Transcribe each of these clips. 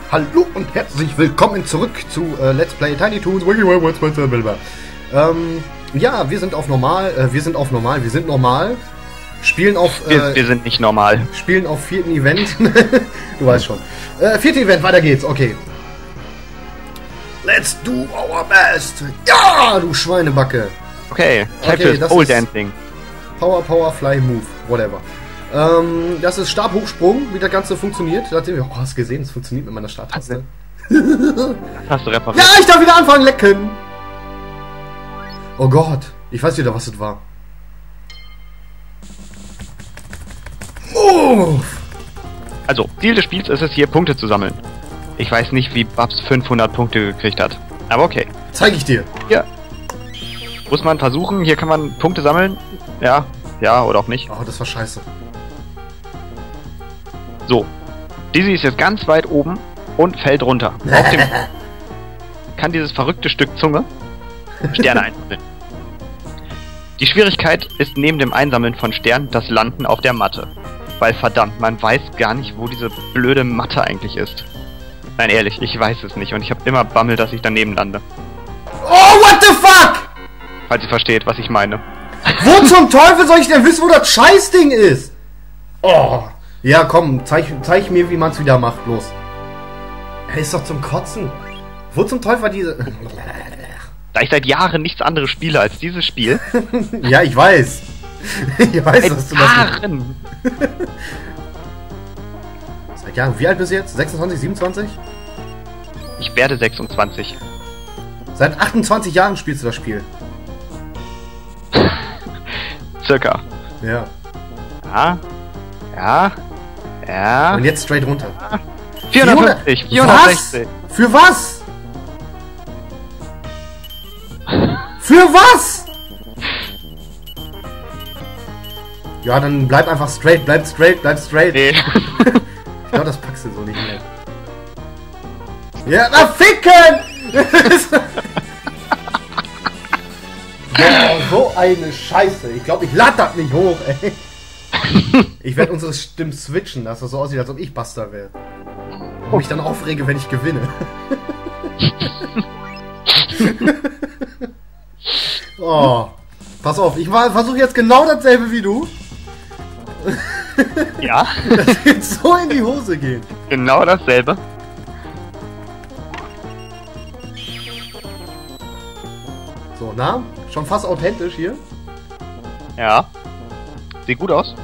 Hallo und herzlich willkommen zurück zu Let's Play Tiny Toons. Ja, wir sind auf normal, wir sind normal. Spielen auf... wir sind nicht normal. Spielen auf 4. Event. Du weißt schon. 4. Event, weiter geht's, okay. Let's do our best. Ja, du Schweinebacke. Okay, Zeit für Pole Dancing. Power, Fly, Move, whatever. Das ist Stabhochsprung, wie das Ganze funktioniert. Da sehen wir, oh, hast du gesehen, es funktioniert mit meiner Starttaste. Hast du repariert? Ja, ich darf wieder anfangen, lecken! Oh Gott, ich weiß wieder, was es war. Move! Also, Ziel des Spiels ist es hier, Punkte zu sammeln. Ich weiß nicht, wie Babs 500 Punkte gekriegt hat. Aber okay. Zeig ich dir. Hier. Muss man versuchen, hier kann man Punkte sammeln. Ja, oder auch nicht. Oh, das war scheiße. So. Dizzy ist jetzt ganz weit oben und fällt runter. Auf dem kann dieses verrückte Stück Zunge Sterne einsammeln. Die Schwierigkeit ist neben dem Einsammeln von Sternen das Landen auf der Matte. Weil verdammt, man weiß gar nicht, wo diese blöde Matte eigentlich ist. Nein, ehrlich, ich weiß es nicht und ich habe immer Bammel, dass ich daneben lande. Oh, what the fuck? Falls ihr versteht, was ich meine. Wo zum Teufel soll ich denn wissen, wo das Scheißding ist? Oh. Ja, komm, zeig mir, wie man es wieder macht. Los. Er ist doch zum Kotzen. Wo zum Teufel war diese... Da ich seit Jahren nichts anderes spiele als dieses Spiel... Ja, ich weiß. Ich weiß, dass du das... Jahren! Seit Jahren. Wie alt bist du jetzt? 26, 27? Ich werde 26. Seit 28 Jahren spielst du das Spiel. Circa. Ja. Ja. Und jetzt straight runter. 450, 460. Was? Für was? Für was? Ja, dann bleib einfach straight, bleib straight. Nee. Ich glaube, das packst du so nicht mehr. Ja, na ficken! Boah, so eine Scheiße. Ich glaube, ich lade das nicht hoch, ey. Ich werde unsere Stimmen switchen, dass das so aussieht, als ob ich Buster wäre. Und mich dann aufrege, wenn ich gewinne. Oh, pass auf, ich versuche jetzt genau dasselbe wie du. Ja? Das wird so in die Hose gehen. Genau dasselbe. So, na? Schon fast authentisch hier. Ja. Sieht gut aus.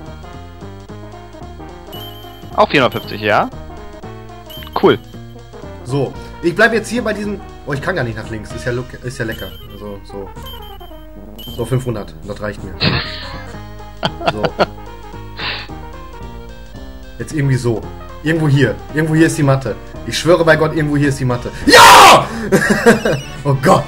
Auch 450, ja. Cool. So, ich bleibe jetzt hier bei diesem... Oh, ich kann gar nicht nach links. Ist ja lecker. Also, so. So, 500. Das reicht mir. So. Jetzt irgendwie so. Irgendwo hier. Irgendwo hier ist die Matte. Ich schwöre bei Gott, irgendwo hier ist die Matte. Ja! Oh Gott.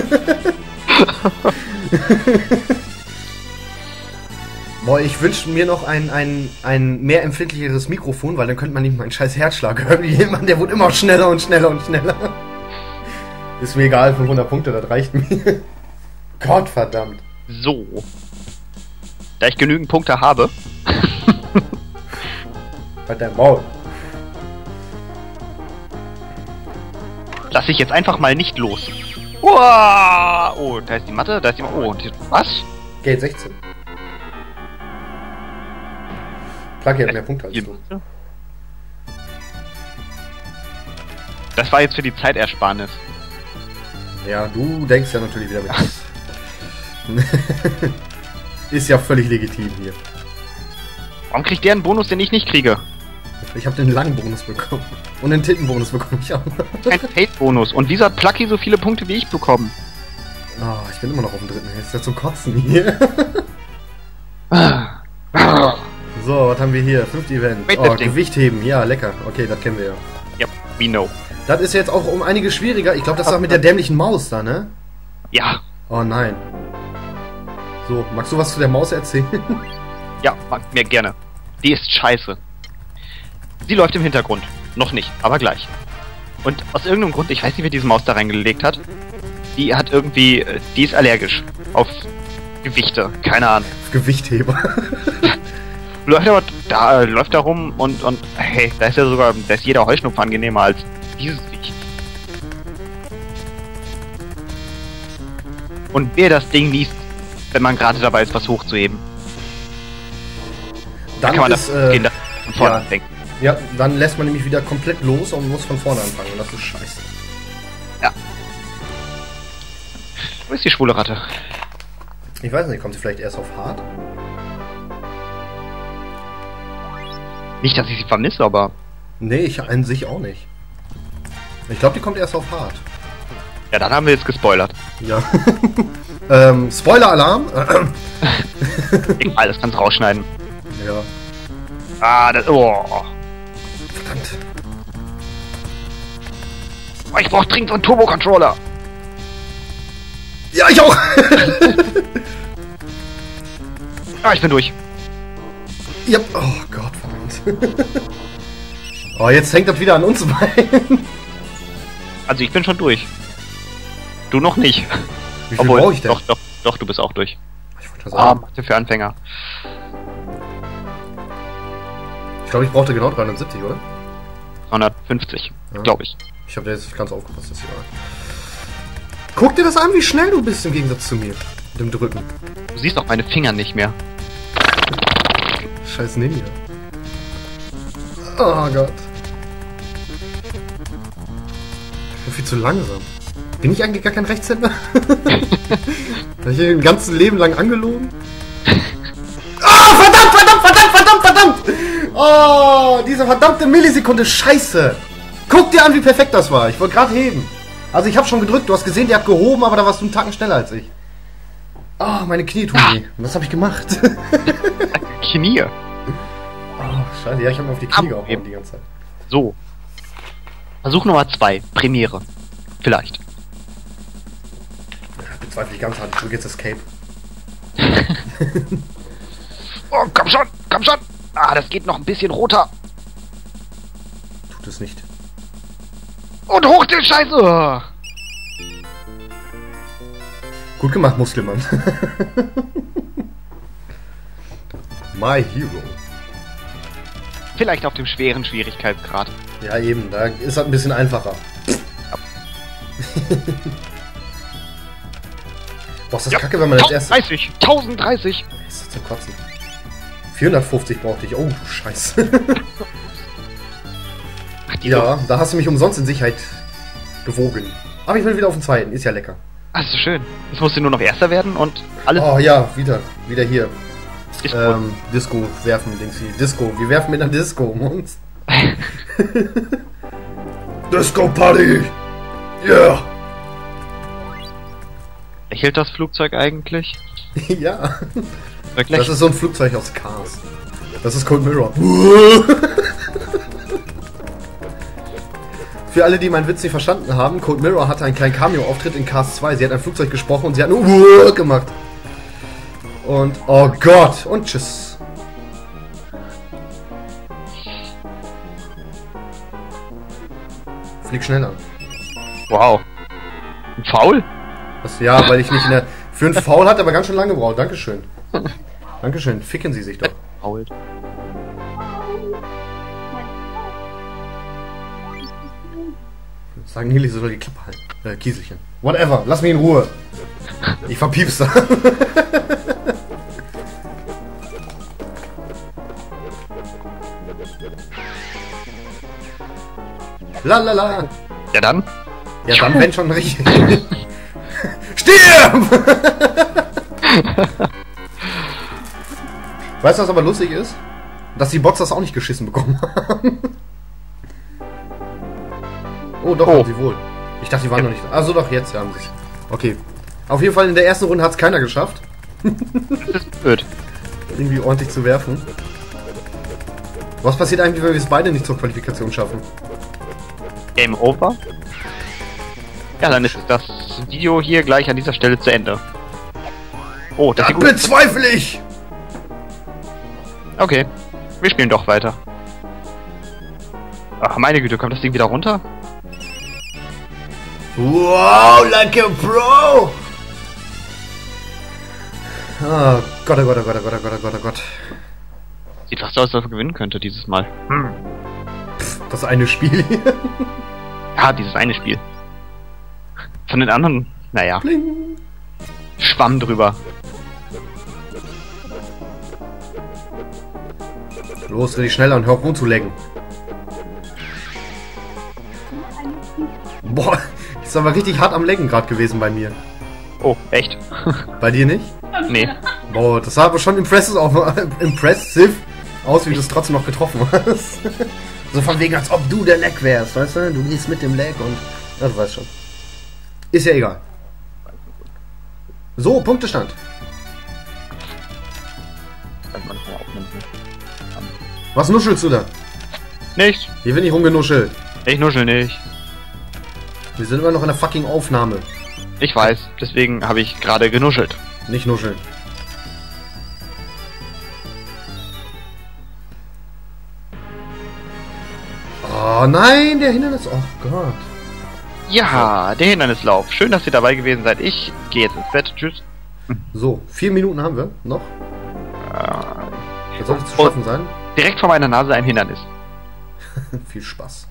Boah, ich wünsche mir noch ein mehr empfindlicheres Mikrofon, weil dann könnte man nicht meinen scheiß Herzschlag hören. Jemand, der wurde immer schneller und schneller und schneller. Ist mir egal, 500 Punkte, das reicht mir. Gott verdammt. So. Da ich genügend Punkte habe... Halt dein Maul. Lass ich jetzt einfach mal nicht los. Uah! Oh, da ist die Matte, da ist die Matte. Oh, was? Gate 16. Pluggy hat mehr Punkte als du. Das war jetzt für die Zeitersparnis. Ja, du denkst ja natürlich wieder mit. Ist ja völlig legitim hier. Warum kriegt der einen Bonus, den ich nicht kriege? Ich habe den langen Bonus bekommen. Und den Tittenbonus bekomme ich auch. Kein Fate-Bonus. Und wieso hat Plucky so viele Punkte wie ich bekommen? Oh, ich bin immer noch auf dem 3. Jetzt ist ja zum Kotzen hier. So, was haben wir hier? 5. Event. Oh, Gewichtheben. Ja, lecker. Okay, das kennen wir ja. Yep, we know. Das ist jetzt auch um einiges schwieriger. Ich glaube, das war mit der dämlichen Maus da, ne? Ja. Oh nein. So, magst du was zu der Maus erzählen? Ja, mag mir gerne. Die ist scheiße. Sie läuft im Hintergrund. Noch nicht, aber gleich. Und aus irgendeinem Grund, ich weiß nicht, wer diese Maus da reingelegt hat, die hat irgendwie, die ist allergisch auf Gewichte. Keine Ahnung. Gewichtheber. läuft da rum und hey, da ist jeder Heuschnupfen angenehmer als dieses Viech. Und wer das Ding liest, wenn man gerade dabei ist, was hochzuheben. Dann kann man ist, von vorne denken. Ja, dann lässt man nämlich wieder komplett los und muss von vorne anfangen. Und das ist scheiße. Ja. Wo ist die schwule Ratte? Ich weiß nicht, kommt sie vielleicht erst auf hart? Nicht, dass ich sie vermisse, aber... Nee, ich an sich auch nicht. Ich glaube, die kommt erst auf hart. Ja, dann haben wir jetzt gespoilert. Ja. Spoiler-Alarm! Egal, das kannst du rausschneiden. Ja. Ah, das... Oh. Verdammt. Oh, ich brauch dringend so einen Turbo-Controller. Ja, ich auch! Ah, ich bin durch. Ja. Oh Gott, verdammt. Oh, jetzt hängt das wieder an uns beiden. Also ich bin schon durch. Du noch nicht. Wie viel brauche ich denn? Doch, du bist auch durch. Ich wollte schon sagen. Mathe für Anfänger. Ich glaube, ich brauchte genau 370, oder? 350, Ja. glaube ich. Ich habe jetzt nicht ganz aufgepasst, das Jahr. Guck dir das an, wie schnell du bist im Gegensatz zu mir. Mit dem Drücken. Du siehst auch meine Finger nicht mehr. Scheiß Ninja. Oh Gott. Ich bin viel zu langsam. Bin ich eigentlich gar kein Rechtshänder? Habe ich ein ganzes Leben lang angelogen? Ah, verdammt! Oh, diese verdammte Millisekunde, scheiße! Guck dir an, wie perfekt das war. Ich wollte gerade heben. Also ich habe schon gedrückt, du hast gesehen, der hat gehoben, aber da warst du einen Tacken schneller als ich. Ah, meine Knie tun weh. Was habe ich gemacht? Knie. Oh, scheiße, ja, ich habe mir auf die Knie gehauen die ganze Zeit. So. Versuch Nummer 2. Premiere. Vielleicht. Bezweifle ich ganz hart. Ich drücke jetzt Escape. Oh, komm schon, komm schon. Ah, das geht noch ein bisschen roter. Tut es nicht. Und hoch den Scheiße. Gut gemacht, Muskelmann. My Hero. Vielleicht auf dem schweren Schwierigkeitsgrad. Ja, eben. Da ist das ein bisschen einfacher. Boah, ist das kacke, wenn man das erste... 1030! 1030! Ist das zum Kotzen. 450 brauchte ich. Oh, scheiße. Ach, Ja, da hast du mich umsonst in Sicherheit gewogen. Aber ich will wieder auf den zweiten. Ist ja lecker. Ach, so schön. Jetzt musst du nur noch Erster werden und alles... Oh ja, wieder. Wieder hier. ist gut. Disco werfen, Dings hier. Disco. Wir werfen mit einer Disco, Monst. Disco Party! Yeah! Lächelt das Flugzeug eigentlich? Ja. Wirklich? Das ist so ein Flugzeug aus Cars. Das ist Cold Mirror. Für alle, die meinen Witz nicht verstanden haben, Cold Mirror hatte einen kleinen Cameo-Auftritt in Cars 2. Sie hat ein Flugzeug gesprochen und sie hat nur gemacht. Und, oh Gott, und tschüss. Flieg schneller. Wow. Ein Foul? Das, ja, weil ich nicht in der... Für einen Foul hat er aber ganz schön lange gebraucht. Dankeschön. Dankeschön. Ficken Sie sich doch. Foul. Sagen Nili, so soll die Klappe halten. Kieselchen. Whatever, lass mich in Ruhe. Ich verpiep's da. Lalala. Ja dann? Ja, dann wenn schon richtig. Stirb! Weißt du, was aber lustig ist? Dass die Bots das auch nicht geschissen bekommen haben. Oh, doch, haben sie wohl. Ich dachte, die waren noch nicht... Also doch, jetzt haben sie es. Okay. Auf jeden Fall in der ersten Runde hat es keiner geschafft. Das ist blöd. Irgendwie ordentlich zu werfen. Was passiert eigentlich, wenn wir es beide nicht zur Qualifikation schaffen? Game over? Ja, dann ist das Video hier gleich an dieser Stelle zu Ende. Oh, das Das ist gut. bezweifle ich! Okay, wir spielen doch weiter. Ach, meine Güte, kommt das Ding wieder runter? Wow, like a pro! Oh Gott, oh Gott, oh Gott, oh Gott, oh Gott, oh Gott, oh Gott. Sieht fast aus, als ob er gewinnen könnte dieses Mal. Das eine Spiel hier. Ja, dieses eine Spiel. Von den anderen, naja, Bling. Schwamm drüber. Los, dreh dich schneller und hör auf rumzulecken. Boah, ist aber richtig hart am Lecken gerade gewesen bei mir. Oh, echt? Bei dir nicht? Nee. Boah, das sah aber schon impressive aus, wie du es trotzdem noch getroffen hast. So von wegen, als ob du der Leck wärst, weißt du? Du gehst mit dem Leck und... Ja, du weißt schon. Ist ja egal. So, Punktestand. Was nuschelst du da? Nicht. Hier wird nicht rumgenuschelt. Ich nuschel nicht. Wir sind immer noch in der fucking Aufnahme. Ich weiß, deswegen habe ich gerade genuschelt. Nicht nuscheln. Oh nein, der Hindernis. Oh Gott. Ja, der Hindernislauf. Schön, dass ihr dabei gewesen seid. Ich gehe jetzt ins Bett. Tschüss. So, 4 Minuten haben wir noch. Das sollte zu schaffen sein. Direkt vor meiner Nase ein Hindernis. Viel Spaß.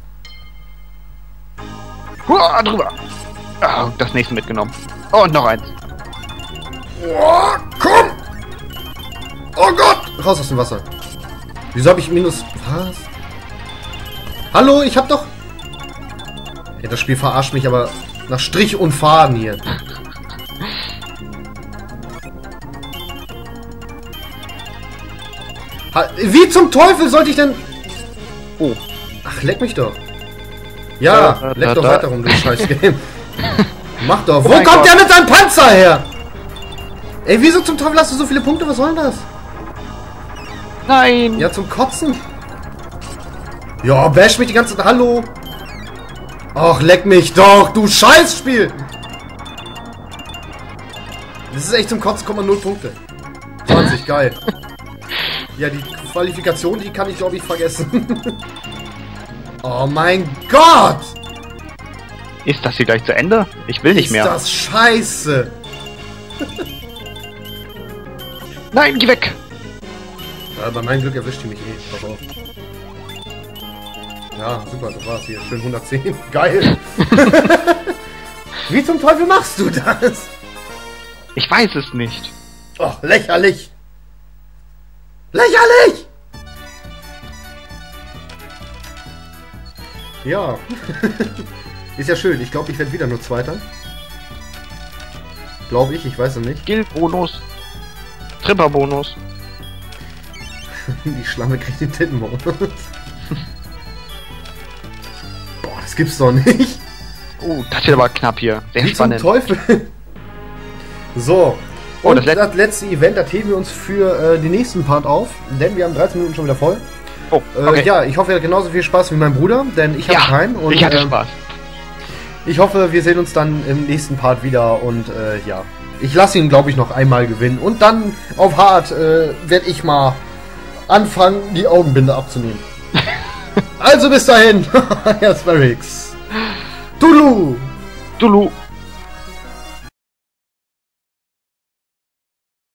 Hurra, drüber. Ah, das nächste mitgenommen. Und noch eins. Oh, komm! Oh Gott! Raus aus dem Wasser. Wieso habe ich minus... Was? Hallo, ich hab doch... Ja, das Spiel verarscht mich aber nach Strich und Faden hier. Wie zum Teufel sollte ich denn... Oh. Ach, leck mich doch. Ja, leck doch weiter rum, du scheiß Game. Mach doch. Wo kommt der mit seinem Panzer her? Ey, wieso zum Teufel hast du so viele Punkte? Was soll denn das? Nein. Ja, zum Kotzen. Ja, bash mich die ganze Zeit. Hallo. Ach, leck mich doch, du Scheißspiel. Das ist echt zum Kotzen, 0 Punkte. 20, geil. Ja, die Qualifikation, die kann ich, glaube ich, vergessen. Oh mein Gott! Ist das hier gleich zu Ende? Ich will nicht mehr. Ist das scheiße! Nein, geh weg! Bei meinem Glück erwischt die mich eh. Pass auf. Ja, super, das war's hier. Schön 110. Geil! Wie zum Teufel machst du das? Ich weiß es nicht. Oh, lächerlich! Lächerlich! Ja. Ist ja schön. Ich glaube, ich werde wieder nur Zweiter. Glaube ich weiß es nicht. Skill-Bonus. Tripper-Bonus. Die Schlange kriegt den Tittenbonus. Boah, das gibt's doch nicht. Oh, das wird aber knapp hier. Sehr Wie spannend. zum Teufel. So. Oh, Und das letzte Event, da heben wir uns für den nächsten Part auf. Denn wir haben 13 Minuten schon wieder voll. Oh, okay. Ja, ich hoffe, ihr hattet genauso viel Spaß wie mein Bruder, denn ich hatte keinen. Und, ich hatte Spaß. Ich hoffe, wir sehen uns dann im nächsten Part wieder und ja. Ich lasse ihn, glaube ich, noch einmal gewinnen. Und dann auf hart werde ich mal anfangen, die Augenbinde abzunehmen. Also bis dahin, Herr Sparix. Tulu! Tulu!